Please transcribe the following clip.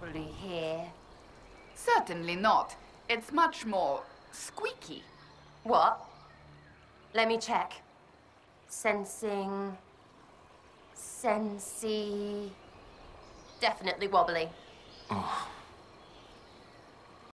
wobbly here. Certainly not. It's much more squeaky. What? Let me check. Sensing... Sensey... Definitely wobbly. Oh.